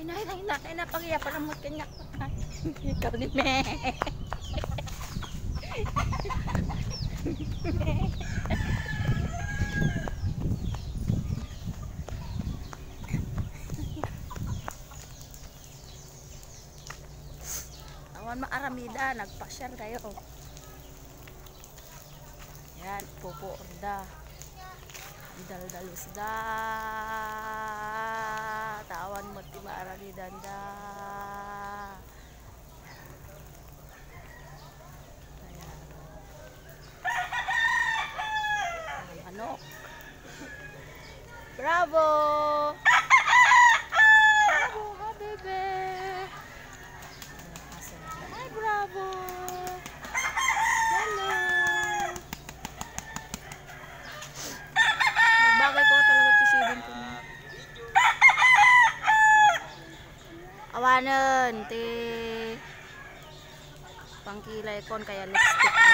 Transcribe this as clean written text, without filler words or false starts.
na pagiya para mo kanya. Ikaw ni me. Awan maaramida, nagpasyar kayo. Yan, pupuorda. Dal-dalusda. Tawan mo ti maaramida da. Manok. Bravo! Bravo, ha, bebe! Hi, bravo! Hello! Magbagay ko talaga tisidin ko na. Awanan, ti pangkilay kon kaya lipstick mo.